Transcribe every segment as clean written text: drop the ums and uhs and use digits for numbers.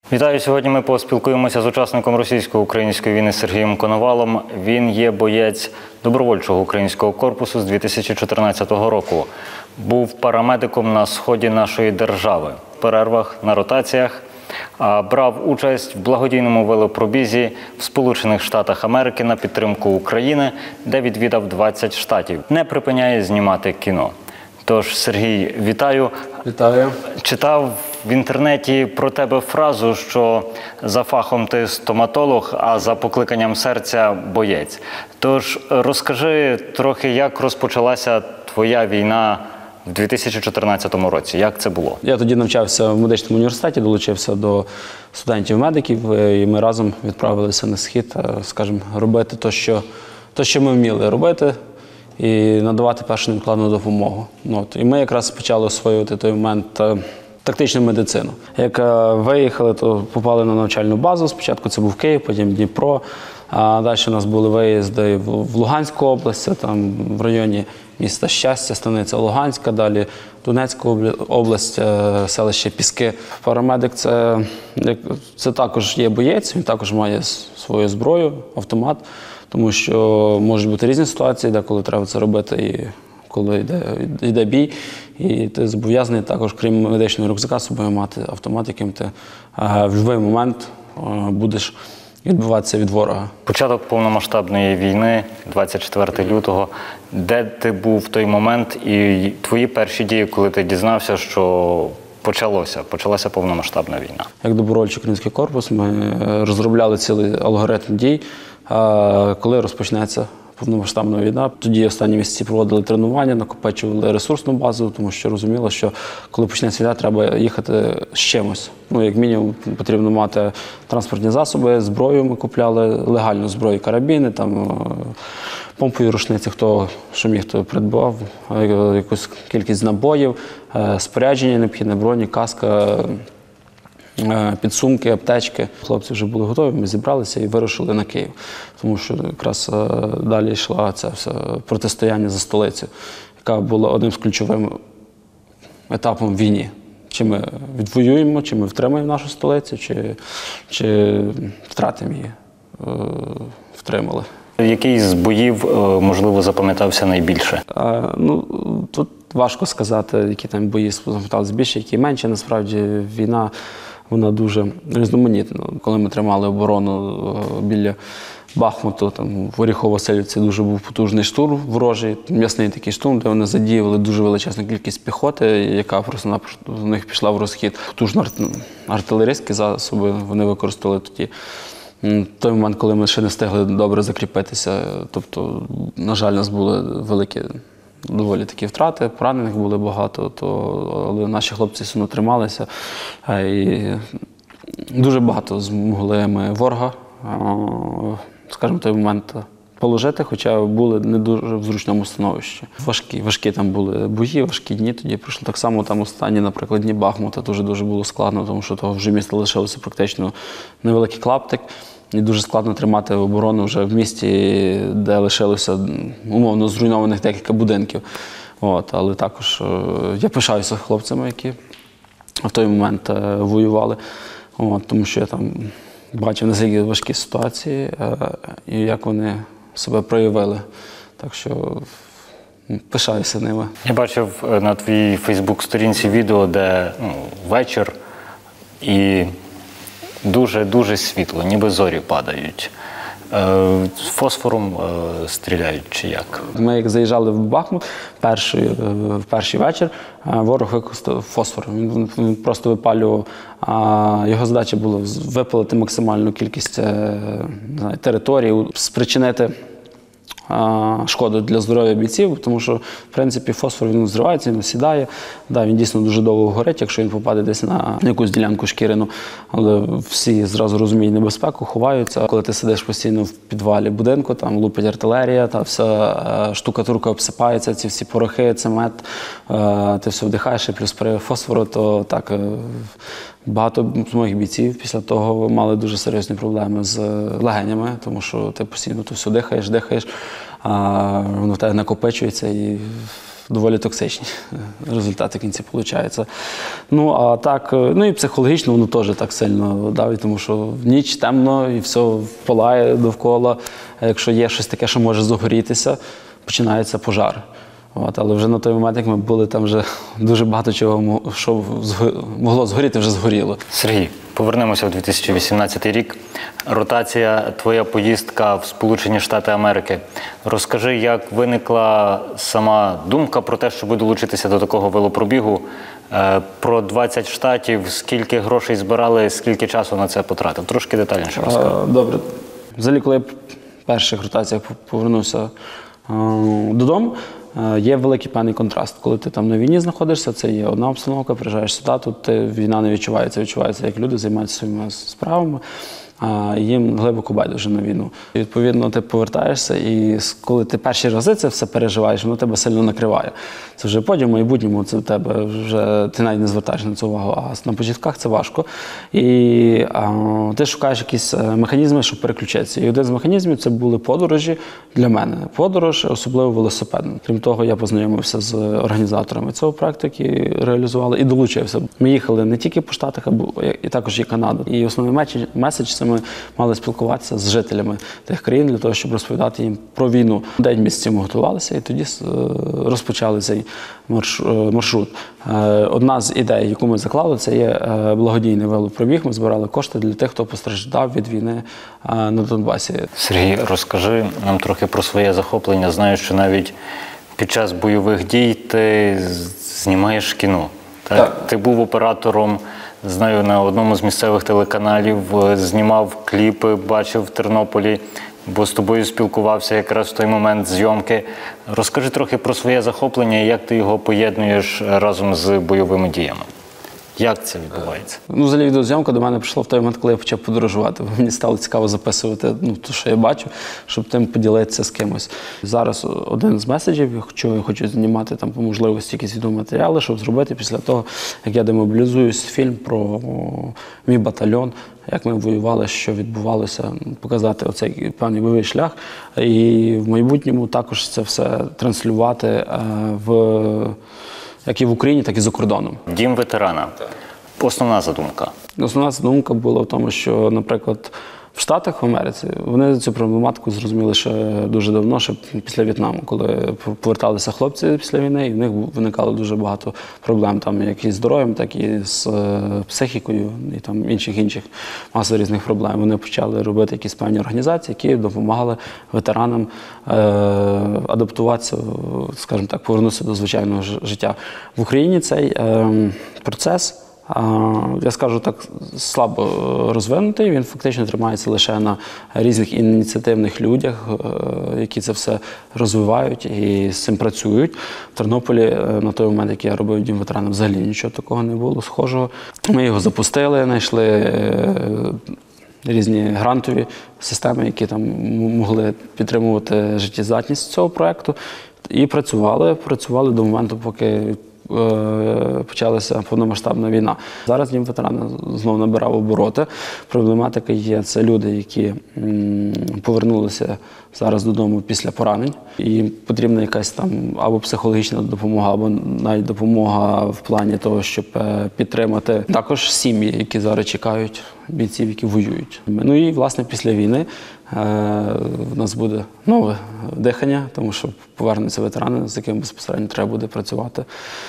Вітаю! Сьогодні ми поспілкуємося з учасником російсько-української війни Сергієм Коновалом. Він є боєць добровольчого українського корпусу з 2014 року. Був парамедиком на сході нашої держави. В перервах, на ротаціях. Брав участь в благодійному велопробізі в Сполучених Штатах Америки на підтримку України, де відвідав 20 штатів. Не припиняє знімати кіно. Тож, Сергій, вітаю. Вітаю. Читав в інтернеті про тебе фразу, що за фахом ти стоматолог, а за покликанням серця – боєць. Тож розкажи трохи, як розпочалася твоя війна в 2014 році. Як це було? Я тоді навчався в медичному університеті, долучився до студентів-медиків, і ми разом відправилися на схід, скажімо, робити те, що ми вміли робити, і надавати першу невідкладну допомогу. І ми якраз почали освоювати той момент тактичну медицину. Як виїхали, то попали на навчальну базу. Спочатку це був Київ, потім Дніпро. А далі у нас були виїзди в Луганську область, там в районі міста Щастя, станиця Луганська, далі Донецька область, селище Піски. Парамедик це також є боєць, він також має свою зброю, автомат, тому що можуть бути різні ситуації, деколи треба це робити, і коли йде бій, і ти зобов'язаний також, крім медичного рюкзака, з собою мати автомат, яким ти в будь-який момент будеш відбиватися від ворога. Початок повномасштабної війни, 24 лютого. Де ти був в той момент і твої перші дії, коли ти дізнався, що почалася повномасштабна війна? Як добровольчий український корпус ми розробляли цілий алгоритм дій, коли розпочнеться повномасштабна війна. Тоді останні місяці проводили тренування, накопичували ресурсну базу, тому що розуміло, що коли почнеться війна, треба їхати з чимось. Як мінімум потрібно мати транспортні засоби, зброю ми купляли, легальну зброю, карабіни, помпові рушниці, хто що міг, то придбав, якусь кількість набоїв, спорядження необхідне, броні, каска, підсумки, аптечки. Хлопці вже були готові, ми зібралися і вирушили на Київ. Тому що якраз далі йшла це все протистояння за столицю, яка була одним з ключовим етапом війни. Чи ми відвоюємо, чи ми втримаємо нашу столицю, чи втратимо її, втримали. Який з боїв, можливо, запам'ятався найбільше? Тут важко сказати, які там бої запам'яталися більше, які менше. Насправді війна, вона дуже різноманітна. Коли ми тримали оборону біля Бахмуту, в Оріхово-Василівці дуже був потужний штурм ворожий, м'ясний такий штурм, де вони задіювали дуже величезну кількість піхоти, яка просто в них пішла в розхід. Потужно артилерійські засоби вони використовували тоді. Той момент, коли ми ще не встигли добре закріпитися, тобто, на жаль, у нас були великі доволі такі втрати, поранених було багато, але наші хлопці все одно трималися. І дуже багато змогли ми ворога, скажімо, в той момент положити, хоча були не дуже в зручному становищі. Важкі там були бої, важкі дні тоді пройшли. Так само там останні, наприклад, дні Бахмута дуже було складно, тому що того вже міста лишилося практично невеликий клаптик. І дуже складно тримати оборону вже в місті, де лишилося умовно зруйнованих декілька будинків. Але також я пишаюся хлопцями, які в той момент воювали, тому що я там бачив, наскільки важкі ситуації і як вони себе проявили. Так що пишаюся ними. Я бачив на твоїй фейсбук-сторінці відео, де вечір і дуже світло, ніби зорі падають. З фосфором стріляють чи як? Ми як заїжджали в Бахмут в перший вечір, ворог використав фосфор. Він просто випалював. Його задача була випалити максимальну кількість території, спричинити шкоду для здоров'я бійців, тому що, в принципі, фосфор він взривається, він осідає. Він дійсно дуже довго горить, якщо він попаде десь на якусь ділянку шкіряну. Але всі зразу розуміють небезпеку, ховаються. Коли ти сидиш постійно в підвалі будинку, там лупить артилерія, та вся штукатурка обсипається, ці всі порохи, цемент, ти все вдихаєш, і плюс при фосфору, то так, багато з моїх бійців після того мали дуже серйозні проблеми з легенями, тому що ти постійно то все дихаєш, воно в тебе накопичується і доволі токсичні результати в кінці виходить. Ну, а так, ну і психологічно воно теж так сильно давить, тому що в ніч темно і все палає довкола. А якщо є щось таке, що може загорітися, починається пожар. Але вже на той момент, як ми були, там вже дуже багато чого, що могло згоріти, вже згоріло. Сергій, повернемося в 2018 рік. Ротація, твоя поїздка в Сполучені Штати Америки. Розкажи, як виникла сама думка про те, щоб долучитися до такого велопробігу, про 20 штатів, скільки грошей збирали, скільки часу на це потратив? Трошки детальніше розкажи. Добре. Взагалі, коли я в перших ротаціях повернувся додому, є великий певний контраст. Коли ти там на війні знаходишся, це є одна обстановка, приїжджаєш сюди, тут війна не відчувається. Відчувається, як люди займаються своїми справами, а їм глибоко байдуже на війну. І, відповідно, ти повертаєшся, і коли ти перші рази це все переживаєш, воно тебе сильно накриває. Це вже потім, в майбутньому, це в тебе вже ти навіть не звертаєш на це увагу, а на початках це важко. І ти шукаєш якісь механізми, щоб переключитися. І один з механізмів це були подорожі для мене. Подорож, особливо велосипедна. Крім того, я познайомився з організаторами цього проекту, які реалізували, і долучився. Ми їхали не тільки по Штатах, і також і Канаду. І основний меседж – це ми мали спілкуватися з жителями тих країн для того, щоб розповідати їм про війну. День місяців ми готувалися і тоді розпочали цей маршрут. Одна з ідей, яку ми заклали, це є благодійний велопробіг. Ми збирали кошти для тих, хто постраждав від війни на Донбасі. Сергій, розкажи нам трохи про своє захоплення. Знаю, що навіть під час бойових дій ти знімаєш кіно. Так? Ти був оператором, знаю, на одному з місцевих телеканалів, знімав кліпи, бачив в Тернополі, бо з тобою спілкувався якраз в той момент зйомки. Розкажи трохи про своє захоплення і як ти його поєднуєш разом з бойовими діями. Як це відбувається? Ну, взагалі, відеозйомка до мене прийшла в той момент, коли я почав подорожувати. Мені стало цікаво записувати те, що я бачу, щоб тим поділитися з кимось. Зараз один з меседжів, що я хочу знімати там по можливості якісь відеоматеріали, щоб зробити після того, як я демобілізуюсь, фільм про мій батальйон, як ми воювали, що відбувалося, показати оцей певний бойовий шлях. І в майбутньому також це все транслювати як і в Україні, так і за кордоном. Дім ветерана. Основна задумка. Основна задумка була в тому, що, наприклад, в Штатах, в Америці, вони цю проблематику зрозуміли ще дуже давно, ще після В'єтнаму, коли поверталися хлопці після війни, і в них виникало дуже багато проблем, там, як і з здоров'ям, так і з психікою, і там інших маса різних проблем. Вони почали робити якісь певні організації, які допомагали ветеранам адаптуватися, скажімо так, повернутися до звичайного життя. В Україні цей процес, я скажу так, слабо розвинутий, він фактично тримається лише на різних ініціативних людях, які це все розвивають і з цим працюють. В Тернополі на той момент, як я робив Дім ветеранам, взагалі нічого такого не було схожого. Ми його запустили, знайшли різні грантові системи, які там могли підтримувати життєздатність цього проєкту. І працювали до моменту, поки почалася повномасштабна війна. Зараз Дім ветерана знову набирав обороти. Проблематика є, це люди, які повернулися зараз додому після поранень. І їм потрібна якась там або психологічна допомога, або навіть допомога в плані того, щоб підтримати також сім'ї, які зараз чекають бійців, які воюють. Ну і, власне, після війни у нас буде нове дихання, тому що повернуться ветерани, з якими безпосередньо треба буде працювати.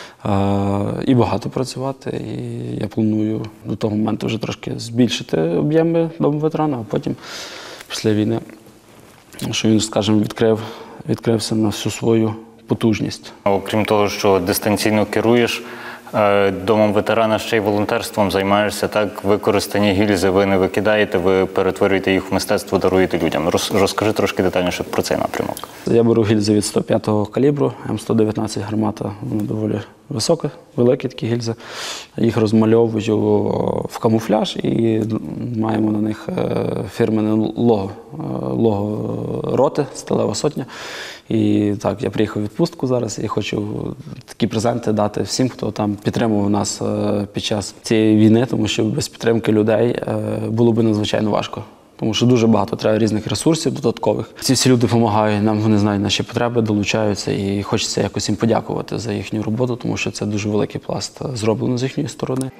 І багато працювати. І я планую до того моменту вже трошки збільшити об'єми дому ветерана, а потім, після війни, що він, скажімо, відкрився на всю свою потужність. Окрім того, що дистанційно керуєш домом ветерана, ще й волонтерством займаєшся, так? Використані гільзи ви не викидаєте, ви перетворюєте їх в мистецтво, даруєте людям. Розкажи трошки детальніше про цей напрямок. Я беру гільзи від 105-го калібру, М119 гармата, вони доволі високі, великі такі гільзи. Їх розмальовую в камуфляж і маємо на них фірменне лого роти, сталева сотня. І так, я приїхав у відпустку зараз і хочу такі презенти дати всім, хто там підтримував нас під час цієї війни, тому що без підтримки людей було б надзвичайно важко. Тому що дуже багато треба різних ресурсів додаткових. Ці всі люди допомагають нам, вони знають наші потреби, долучаються, і хочеться якось їм подякувати за їхню роботу, тому що це дуже великий пласт зроблено з їхньої сторони.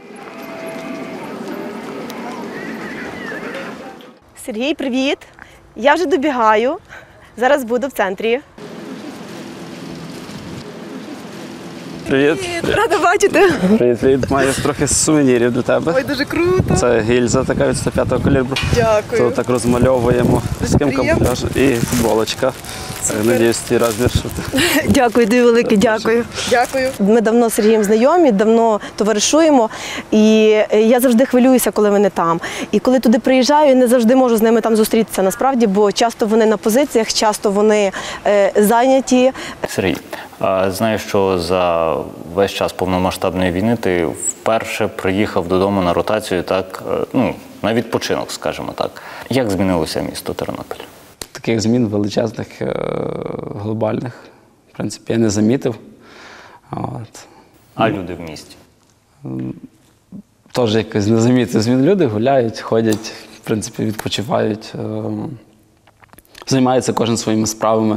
Сергій, привіт! Я вже добігаю. Зараз буду в центрі. Привіт. Рада бачити. Привіт. Маю трохи сувенірів для тебе. Ой, дуже круто. Це гільза така від 105-го калібру. Дякую. Це так розмальовуємо. З ким камуфляж і футболочка. Надіюсь, твій розмір. Дякую, дуже велике, дякую. Дякую. Ми давно з Сергієм знайомі, давно товаришуємо. І я завжди хвилююся, коли вони там. І коли туди приїжджаю, не завжди можу з ними там зустрітися, насправді, бо часто вони на позиціях, часто вони зайняті. Сергій, знаю, що за весь час повномасштабної війни ти вперше приїхав додому на ротацію, так, на відпочинок, скажімо так. Як змінилося місто Тернопіль? Таких змін величезних, глобальних, в принципі, я не замітив. А люди в місті? Теж якось не замітив змін. Люди гуляють, ходять, в принципі, відпочивають, займаються кожен своїми справами.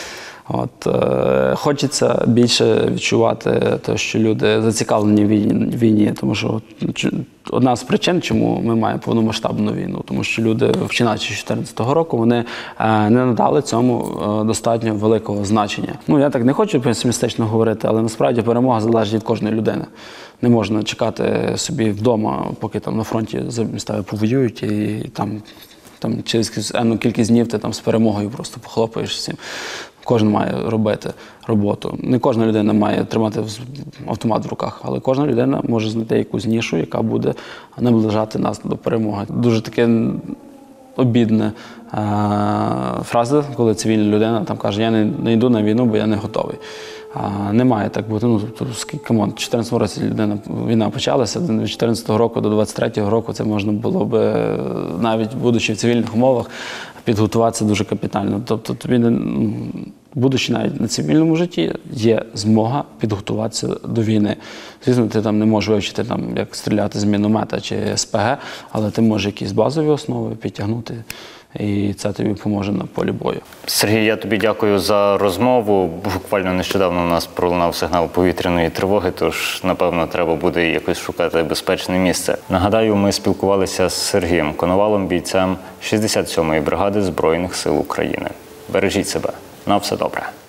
Хочеться більше відчувати те, що люди зацікавлені в війні, тому що одна з причин, чому ми маємо повномасштабну війну, тому що люди, починаючи з 2014 року, вони не надали цьому достатньо великого значення. Я так не хочу песимістично говорити, але насправді перемога залежить від кожної людини. Не можна чекати собі вдома, поки там на фронті за міста повоюють і там через енну кількість днів ти там з перемогою просто похлопаєш всім. Кожен має робити роботу. Не кожна людина має тримати автомат в руках, але кожна людина може знайти якусь нішу, яка буде наближати нас до перемоги. Дуже таке обідна фраза, коли цивільна людина там каже, я не йду на війну, бо я не готовий. Не має так бути. В 2014 році війна почалася, від 2014 року до 2023 року це можна було б, навіть будучи в цивільних умовах, підготуватися дуже капітально. Тобто тобі, будучи навіть на цивільному житті, є змога підготуватися до війни. Звісно, ти там не можеш вивчити, як стріляти з міномета чи СПГ, але ти можеш якісь базові основи підтягнути, і це тобі поможе на полі бою. Сергій, я тобі дякую за розмову. Буквально нещодавно у нас пролунав сигнал повітряної тривоги, тож, напевно, треба буде якось шукати безпечне місце. Нагадаю, ми спілкувалися з Сергієм Коновалом, бійцем 67-ї бригади Збройних сил України. Бережіть себе. На все добре.